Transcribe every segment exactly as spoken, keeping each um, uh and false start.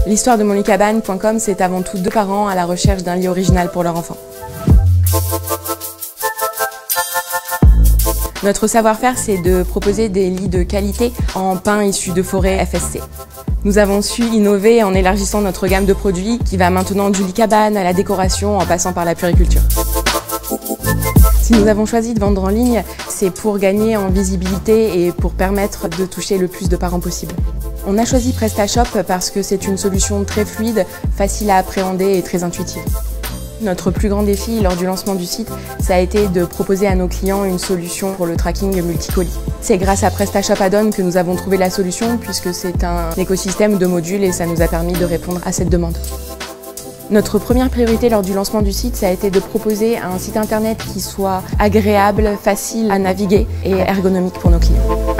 L'histoire de mon lit cabane point com, c'est avant tout deux parents à la recherche d'un lit original pour leur enfant. Notre savoir-faire, c'est de proposer des lits de qualité en pin issus de forêt F S C. Nous avons su innover en élargissant notre gamme de produits qui va maintenant du lit cabane à la décoration en passant par la puériculture. Si nous avons choisi de vendre en ligne, c'est pour gagner en visibilité et pour permettre de toucher le plus de parents possible. On a choisi PrestaShop parce que c'est une solution très fluide, facile à appréhender et très intuitive. Notre plus grand défi lors du lancement du site, ça a été de proposer à nos clients une solution pour le tracking multicolis. C'est grâce à PrestaShop Add-on que nous avons trouvé la solution puisque c'est un écosystème de modules et ça nous a permis de répondre à cette demande. Notre première priorité lors du lancement du site, ça a été de proposer un site internet qui soit agréable, facile à naviguer et ergonomique pour nos clients.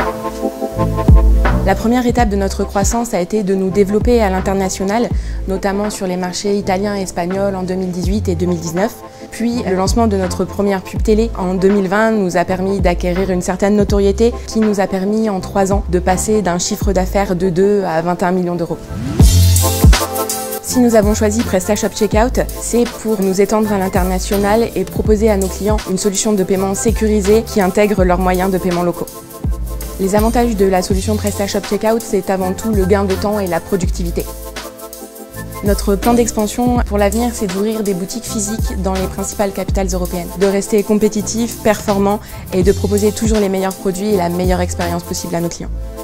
La première étape de notre croissance a été de nous développer à l'international, notamment sur les marchés italiens et espagnols en deux mille dix-huit et deux mille dix-neuf. Puis le lancement de notre première pub télé en deux mille vingt nous a permis d'acquérir une certaine notoriété qui nous a permis en trois ans de passer d'un chiffre d'affaires de deux à vingt et un millions d'euros. Si nous avons choisi PrestaShop Checkout, c'est pour nous étendre à l'international et proposer à nos clients une solution de paiement sécurisée qui intègre leurs moyens de paiement locaux. Les avantages de la solution PrestaShop Checkout, c'est avant tout le gain de temps et la productivité. Notre plan d'expansion pour l'avenir, c'est d'ouvrir des boutiques physiques dans les principales capitales européennes, de rester compétitif, performant et de proposer toujours les meilleurs produits et la meilleure expérience possible à nos clients.